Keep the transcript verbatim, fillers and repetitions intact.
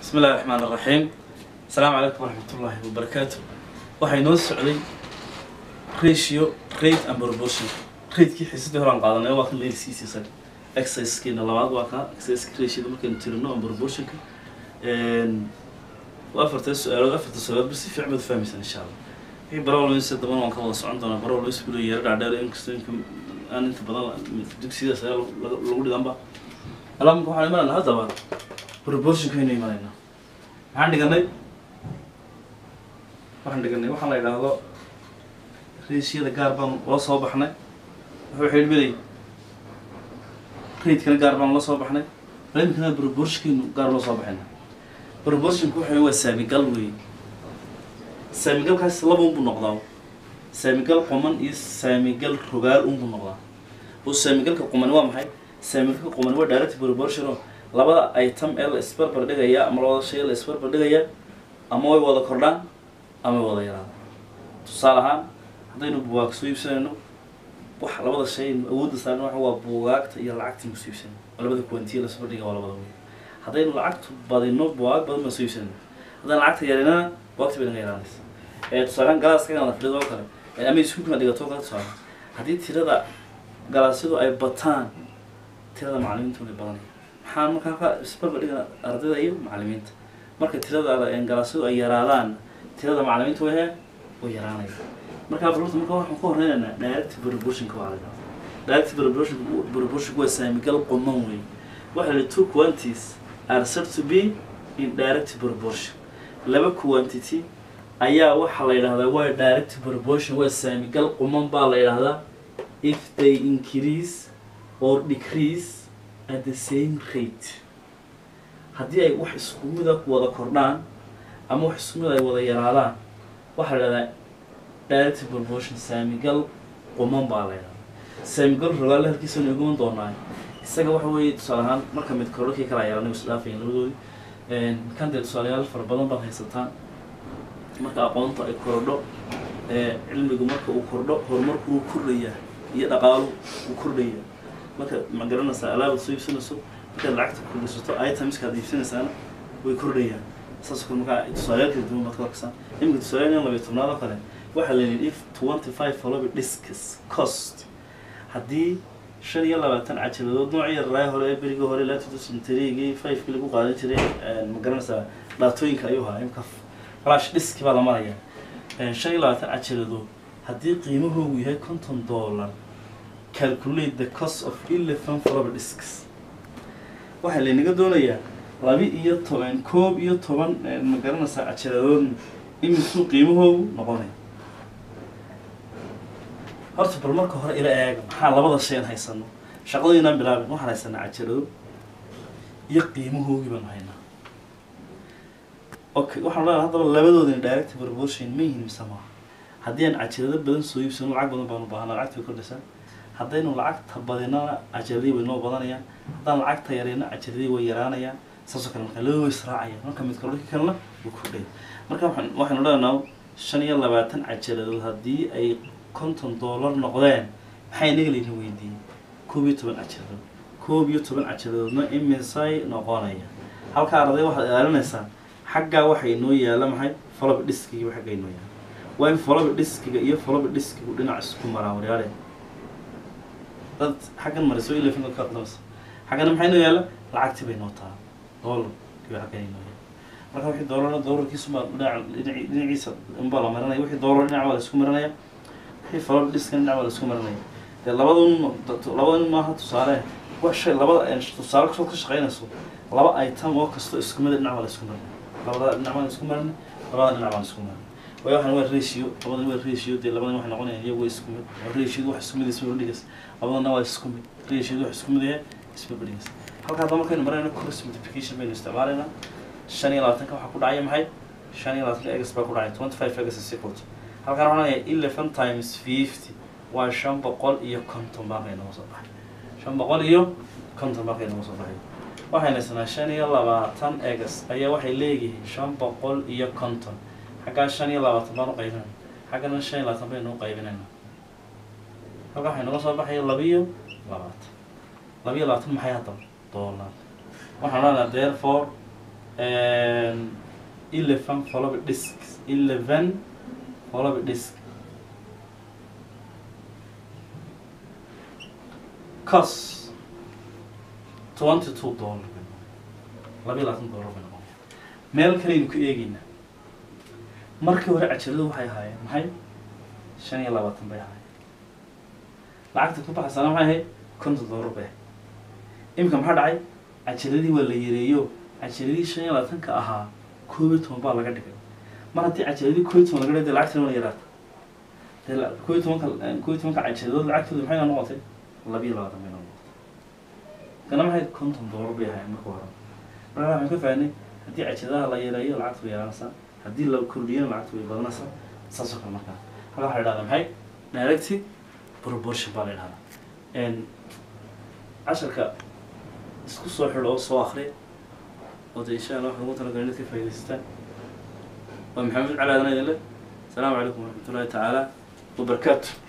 بسم الله الرحمن الرحيم. السلام عليكم ورحمة الله وبركاته. waxay noo socday ratio rate and proportion. rate ki xisadii hore aan qaadanay waa kan leelsiis isaga exercise kiina labaad waa ka exercise ratio markaan tirino and proportion ka een waa farta su'aalo afarta su'aalo bisi fiican mid fahmaysan insha Allah. Wixii baro loo soo daban waan ka wada socon doonaa baro loo isku yeerar dhaadheer in kasta aan inta badan dugsiga sare lagu dhiganba alam ku waxaan imaan hadaba proportion ka inay imaanayna waxaan dhiganay waxaan dhiganay waxaan la yiraahdo ratio-da gaar baan la soo baxnay wuxuu xilbiday rate kana gaar baan la soo baxnay rate-kana proportion gaar loo soo baxnay proportion ku wuxuu waa saamigal weey saamigal kaas laba uu noqdaa saamigal qoman iyo saamigal rogaal uu noqdaa oo saamigalka qoman waa maxay saamigalka qoman waa direct proportion labada item ee la isbarbar dhigaya ama labada shay la isbarbar dhigaya ama way wada kordhaan ama wada yaraan tusaale ahaan hadaynu buugaag soo iibsanayno wax labada shay awoodda saaran waxa waa buugaagta iyo lacagta soo iibsanayno labada quantity la isbarbar dhigaya labada way hadaynu lacagtu badino buugaag badan ma soo iibsanayno hadaan lacagta yarina waqti badan yaraanaysa ee tusaale galaaska la fido kale ee ama isku kuma dhigato ka tusaale hadii tirada galaasadu ay bataan tirada macallimiintu way badan waxaan markaa ka isbarbar dhigana ardayda iyo macallimiinta marka tirada ay galaasadu ay yaraadaan tirada macallimiintu way way yaraanayaan marka barnaamijka marka waxaan ku horeynaynaa direct proportion ka wada direct proportion proportion waa saamigal qoman weey waxa la two quantities are said to be in direct proportion laba quantity ayaa waxa la yiraahdaa waa direct proportion waa saamigal qoman baa la yiraahdaa if they increase or decrease at the same rate hadii ay wax isku mid ah wada kordhaan ama wax isku mid ay wada yaraadaan waxa la yiraahdaa direct proportion saamigal qoman baa la yiraahdaa saamigal rogaal halkiisa inuu goon doonaa isaga waxa weeye tusaale ahaan marka mid kordhkii kala yaraanay isdhaafeen labadoodi een kan dad su'aalayaal fara badan baa haysataan marka aqoonta ay kordho ee cilmigu marka uu kordho horumarku uu kordhaya iyo dhaqaaluhu uu kordhaya marka ma garanaysaa alaab soo iibsanayso marka lacagta ku dhisato items ka iibsanaysaana way kordhayaan saas ku marka tusaalayaal kala duwan baad ka arkaysaa imika tusaalayaal laba iyo tobnaad oo kale waxa la yiraahdaa if twenty-five follow discs cost hadii shan iyo labaatan cajaladood nooc yar raay hore bariga hore la tusintareeyay five kii lagu qaadan jiray ma garanaysaa dhaatooyinka ayuu ahaa imka flash disk baa la maraya shan iyo labaatan cajaladood hadii qiimuhu yahay konton dollar calculate the cost of eleven follow discs waxa la inaga doonayaa laba iyo toban koob iyo toban ma garanaysaa cajaladood imisuu qiimuhu noqonay horta bal marka hore ila eeg maxaa labada shay haysano shaqadiina bilaabay waxaan haysanaa cajaladood iyo qiimuhoogi baan haynaa okay waxaan leeyahay hadaba labadooda direct proportion ma yihiin sama hadii aan cajalado badan soo iibsano lacag badan baan u baahnaa lacagta kordhaysa hadaynu lacagta badinana cajaladii way noo badanayaan hadaan lacagta yareena cajaladii way yaraanayaan saasoo kale marka loo israacaya marka mid kordhi kalena uu kordhay marka waxaan waxaan leenahay shan iyo labaatan cajaladood hadii ay konton dollar noqdeen maxay naga leeyihiin weydiin koob iyo toban cajaladood koob iyo toban cajaladoodna imisay noqonaya halka arday waxa ilaalinaysaa xagga waxa inoo yaala maxay follow diskiga waxa xagga inoo yaala waa in follow diskiga iyo follow diskigu dhinac isku maraa wariyaale dad xaggan mariso ilaa fin ka qadmas xaggan maxay inoo yaala lacagti bay noo taa dollar iyo xagga inoo yaala marka wixii dollar dollarkiisu ma dhinac dhinaciisa inba la marinaya wixii dollar dhinac wala isku marinaya wixii follow diskiga dhinac wala isku marinaya de labadun labadun ma ha tusaale wax shay labada tusaale ka shaqeynayso laba item oo kasto isku mid dhinac wala isku marinaya labada dhinac wala isku marinaya labada dhinac wala isku marinaya way waxaan waa ratio labada waa ratio de labada wax noqonaya iyagu isku mid ratio wax isku mid isma dhigas labadana waa isku mid ratio wax isku mid ah isma dhigas halka hadda markaynu marayno cross multiplication baynu isticmaalayna shan iyo labaatan ka waxa ku dhacay maxay shan iyo labaatan x baa ku dhacay twenty-five x is equal to halka waxaan leeyahay eleven times fifty waa shan boqol iyo konton baa inoo soo baxay shan boqol iyo konton baa inoo soo baxay waxayna sanaa shan iyo labaatan x ayaa waxay leeyihiin shan boqol iyo konton xagga shan iyo labaatan baan u qaybinayna xaggana shan iyo labaatan baynu u qaybinayna halka waxay noo soo baxay laba iyo labaatan laba iyo labaatan maxay hadda dollar waxaan leenahay therefore eleven followed by disk eleven followed by disk cost twenty-two dollar laba iyo labaatan dollar bay noqon meel kale aynu ku eegayna markii hore cajaladu waxay ahaayeen maxay shan iyo labaatan bay ahaayeen lacagta ku baxsana maxay ahayd konton dollar bay imika maxaa dhacay cajaladii waa la yareeyo cajaladii shan iyo labaatanka ahaa koob iyo toban baa laga dhigay mar haddii cajaladii koob iyo toban laga dhigay lacagtana waa yaraata dee koob iyo tobanka koob iyo tobanka cajaladood lacagtooda maxay noqotay laba iyo labaatan bay noqotay kana maxay konton dollar bay ahaayeen marka hore marka waxaan ka fahnay haddii cajaladaha la yareeyo lacagtu way yaraanaysaa haddii la kordhiyana lacagtu way badanaysaa saas oo kale markaa halka waxaa la idhahdaa maxay direct proportion baa la idhahdaa casharka isku soo xidho oo soo akhri oo de insha allah waxaan ugu talagalay inaad ka faa'iidaystaan waa maxamed cali aadan idin leh asalaamu calaykum waraxmatullaahi tacaala wabarakaatu